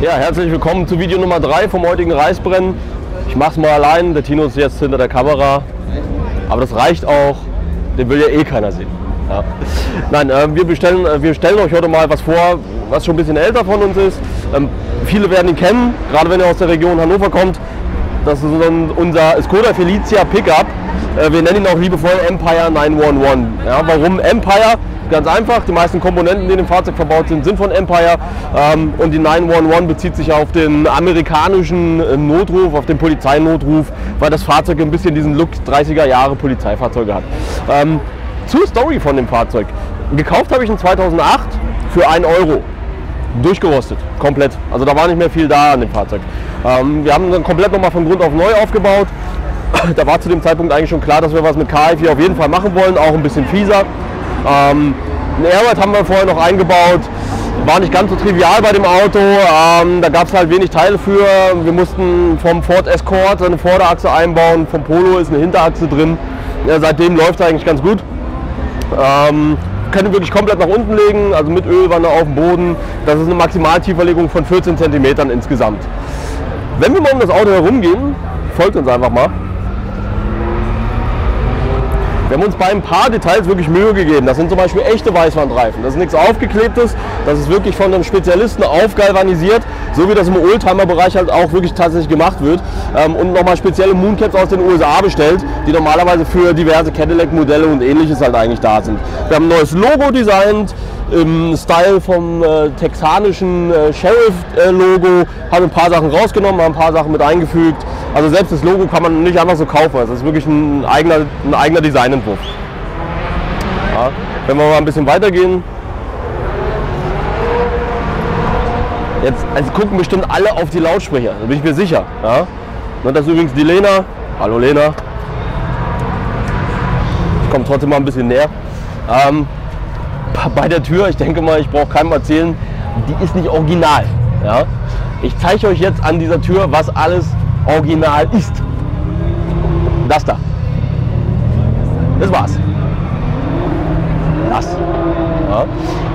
Ja, herzlich willkommen zu Video Nummer 3 vom heutigen Reisbrennen. Ich mach's mal allein, der Tino ist jetzt hinter der Kamera, aber das reicht auch, den will ja eh keiner sehen. Ja. Nein, wir stellen euch heute mal was vor, was schon ein bisschen älter von uns ist. Viele werden ihn kennen, gerade wenn ihr aus der Region Hannover kommt. Das ist unser Skoda Felicia Pickup. Wir nennen ihn auch liebevoll Empire 911. Ja, warum Empire? Ganz einfach, die meisten Komponenten, die in dem Fahrzeug verbaut sind, sind von Empire. Und die 911 bezieht sich auf den amerikanischen Notruf, auf den Polizeinotruf, weil das Fahrzeug ein bisschen diesen Look 30er Jahre Polizeifahrzeuge hat. Zur Story von dem Fahrzeug. Gekauft habe ich ihn 2008 für 1 Euro. Durchgerostet, komplett. Also da war nicht mehr viel da an dem Fahrzeug. Wir haben dann komplett nochmal von Grund auf neu aufgebaut. Da war zu dem Zeitpunkt eigentlich schon klar, dass wir was mit KI4 auf jeden Fall machen wollen, auch ein bisschen fieser. Ein Airbag haben wir vorher noch eingebaut, war nicht ganz so trivial bei dem Auto, da gab es halt wenig Teile für. Wir mussten vom Ford Escort eine Vorderachse einbauen, vom Polo ist eine Hinterachse drin. Ja, seitdem läuft es eigentlich ganz gut. Können wirklich komplett nach unten legen, also mit Ölwanne auf dem Boden. Das ist eine Maximaltieferlegung von 14 cm insgesamt. Wenn wir mal um das Auto herumgehen, folgt uns einfach mal. Wir haben uns bei ein paar Details wirklich Mühe gegeben. Das sind zum Beispiel echte Weißwandreifen. Das ist nichts Aufgeklebtes. Das ist wirklich von einem Spezialisten aufgalvanisiert, so wie das im Oldtimer-Bereich halt auch wirklich tatsächlich gemacht wird. Und nochmal spezielle Mooncaps aus den USA bestellt, die normalerweise für diverse Cadillac-Modelle und ähnliches halt eigentlich da sind. Wir haben ein neues Logo designt, im Style vom texanischen Sheriff-Logo. Haben ein paar Sachen rausgenommen, haben ein paar Sachen mit eingefügt. Also selbst das Logo kann man nicht einfach so kaufen. Das ist wirklich ein eigener Designentwurf. Ja, wenn wir mal ein bisschen weitergehen. Jetzt gucken bestimmt alle auf die Lautsprecher, da bin ich mir sicher. Ja? Und das ist übrigens die Lena. Hallo Lena. Ich komme trotzdem mal ein bisschen näher. Bei der Tür, ich denke mal, ich brauche keinem erzählen, die ist nicht original. Ja? Ich zeige euch jetzt an dieser Tür, was alles original ist. Das da. Das war's. Das. Ja.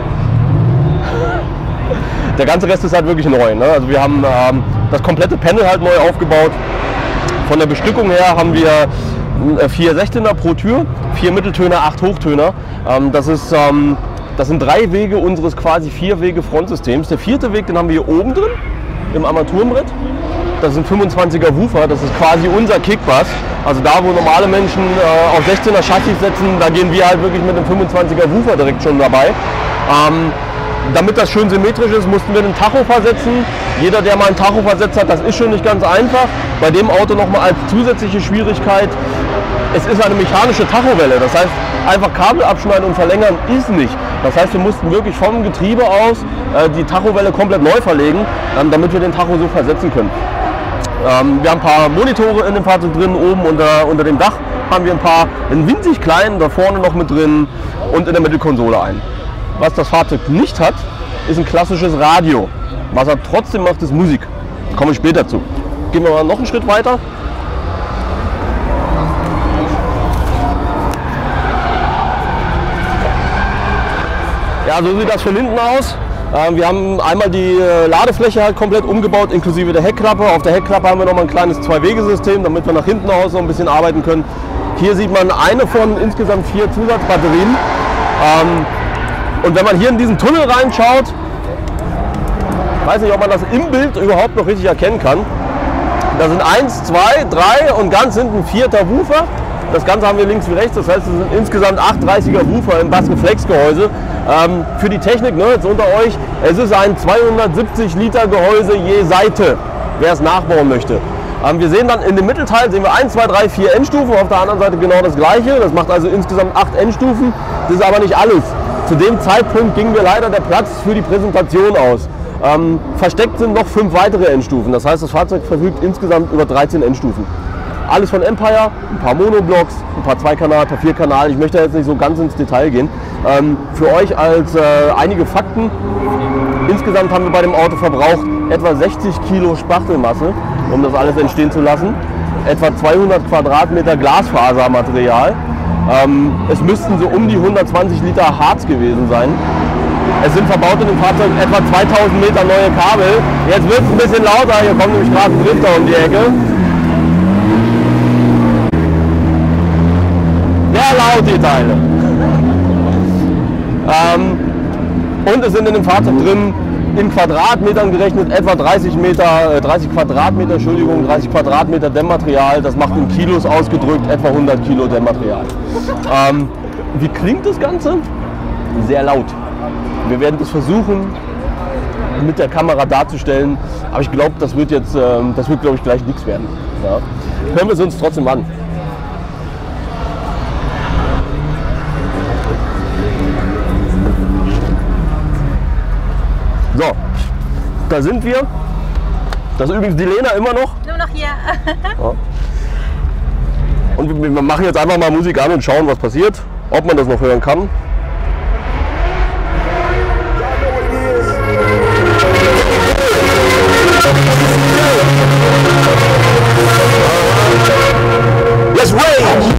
Der ganze Rest ist halt wirklich neu. Ne? Also wir haben das komplette Panel halt neu aufgebaut. Von der Bestückung her haben wir 4 16er pro Tür, 4 Mitteltöner, 8 Hochtöner. Das sind 3 Wege unseres quasi 4-Wege-Frontsystems. Der 4. Weg, den haben wir hier oben drin, im Armaturenbrett. Das sind 25er Woofer, das ist quasi unser Kickbass. Also da, wo normale Menschen auf 16er Chassis setzen, da gehen wir halt wirklich mit einem 25er Woofer direkt schon dabei. Damit das schön symmetrisch ist, mussten wir den Tacho versetzen. Jeder, der mal einen Tacho versetzt hat, das ist schon nicht ganz einfach. Bei dem Auto nochmal als zusätzliche Schwierigkeit, es ist eine mechanische Tachowelle. Das heißt, einfach Kabel abschneiden und verlängern ist nicht. Das heißt, wir mussten wirklich vom Getriebe aus die Tachowelle komplett neu verlegen, damit wir den Tacho so versetzen können. Wir haben ein paar Monitore in dem Fahrzeug drin, oben unter dem Dach haben wir einen winzig kleinen, da vorne noch mit drin und in der Mittelkonsole einen. Was das Fahrzeug nicht hat, ist ein klassisches Radio. Was er trotzdem macht, ist Musik. Da komme ich später zu. Gehen wir mal noch einen Schritt weiter. Ja, so sieht das von hinten aus. Wir haben einmal die Ladefläche halt komplett umgebaut, inklusive der Heckklappe. Auf der Heckklappe haben wir noch mal ein kleines 2-Wege-System, damit wir nach hinten aus noch ein bisschen arbeiten können. Hier sieht man eine von insgesamt 4 Zusatzbatterien. Und wenn man hier in diesen Tunnel reinschaut, weiß nicht, ob man das im Bild überhaupt noch richtig erkennen kann. Da sind 1, 2, 3 und ganz hinten ein 4. Woofer. Das Ganze haben wir links wie rechts, das heißt, es sind insgesamt 8 30er Woofer im Bassreflexgehäuse. Für die Technik, ne, jetzt unter euch, es ist ein 270 Liter Gehäuse je Seite, wer es nachbauen möchte. Wir sehen dann in dem Mittelteil sehen wir 1, 2, 3, 4 Endstufen, auf der anderen Seite genau das gleiche. Das macht also insgesamt 8 Endstufen. Das ist aber nicht alles. Zu dem Zeitpunkt ging mir leider der Platz für die Präsentation aus. Versteckt sind noch 5 weitere Endstufen. Das heißt, das Fahrzeug verfügt insgesamt über 13 Endstufen. Alles von Empire, ein paar Monoblocks, ein paar 2-Kanal, ein paar 4-Kanal. Ich möchte jetzt nicht so ganz ins Detail gehen. Für euch als einige Fakten. Insgesamt haben wir bei dem Auto verbraucht etwa 60 Kilo Spachtelmasse, um das alles entstehen zu lassen. Etwa 200 Quadratmeter Glasfasermaterial. Es müssten so um die 120 Liter Harz gewesen sein. Es sind verbaut in dem Fahrzeug etwa 2000 Meter neue Kabel. Jetzt wird es ein bisschen lauter, hier kommt nämlich gerade ein Drifter um die Ecke. Sehr laut die Teile. Und es sind in dem Fahrzeug drin, in Quadratmetern gerechnet, etwa 30 Quadratmeter, Entschuldigung, 30 Quadratmeter Dämmmaterial. Das macht in Kilos ausgedrückt etwa 100 Kilo Dämmmaterial. Wie klingt das Ganze? Sehr laut. Wir werden das versuchen mit der Kamera darzustellen, aber ich glaube, das wird glaube ich gleich nichts werden. Ja. Hören wir es uns trotzdem an. So, da sind wir. Das ist übrigens die Lena immer noch. Nur noch hier. Ja. Und wir machen jetzt einfach mal Musik an und schauen, was passiert, ob man das noch hören kann. Let's rage!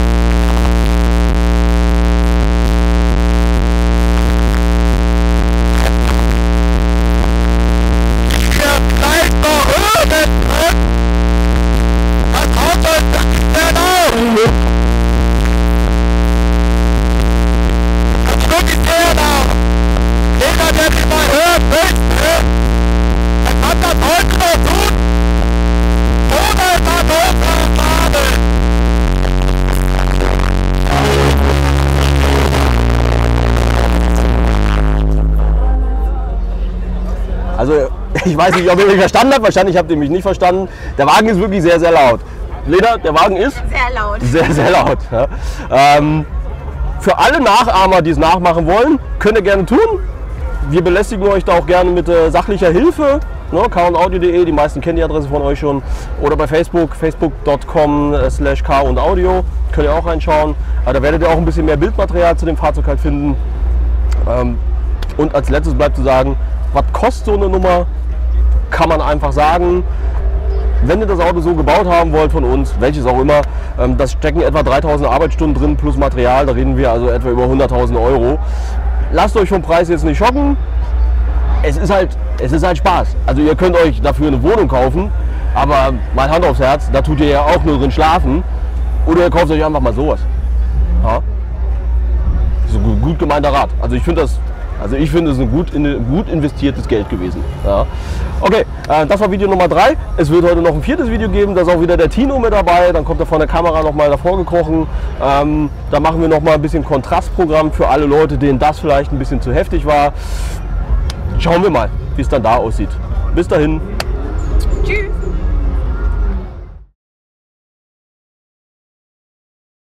Also ich weiß nicht, ob ihr mich verstanden habt, wahrscheinlich habt ihr mich nicht verstanden. Der Wagen ist wirklich sehr, sehr laut. Lena, der Wagen ist? Sehr laut. Sehr, sehr laut. Ja. Für alle Nachahmer, die es nachmachen wollen, könnt ihr gerne tun. Wir belästigen euch da auch gerne mit sachlicher Hilfe. Ne, kundaudio.de, die meisten kennen die Adresse von euch schon. Oder bei Facebook, facebook.com/kundaudio, könnt ihr auch reinschauen. Da werdet ihr auch ein bisschen mehr Bildmaterial zu dem Fahrzeug halt finden. Und als letztes bleibt zu sagen, was kostet so eine Nummer, kann man einfach sagen. Wenn ihr das Auto so gebaut haben wollt von uns, welches auch immer, das stecken etwa 3000 Arbeitsstunden drin plus Material, da reden wir also etwa über 100.000 Euro. Lasst euch vom Preis jetzt nicht schocken, es ist halt Spaß. Also ihr könnt euch dafür eine Wohnung kaufen, aber mal Hand aufs Herz, da tut ihr ja auch nur drin schlafen. Oder ihr kauft euch einfach mal sowas. Ja? Das ist ein gut gemeinter Rat. Also ich finde es ein gut investiertes Geld gewesen. Ja. Okay, das war Video Nummer 3. Es wird heute noch ein 4. Video geben, da ist auch wieder der Tino mit dabei. Dann kommt er von der Kamera noch mal davor gekrochen. Da machen wir noch mal ein bisschen Kontrastprogramm für alle Leute, denen das vielleicht ein bisschen zu heftig war. Schauen wir mal, wie es dann da aussieht. Bis dahin. Tschüss.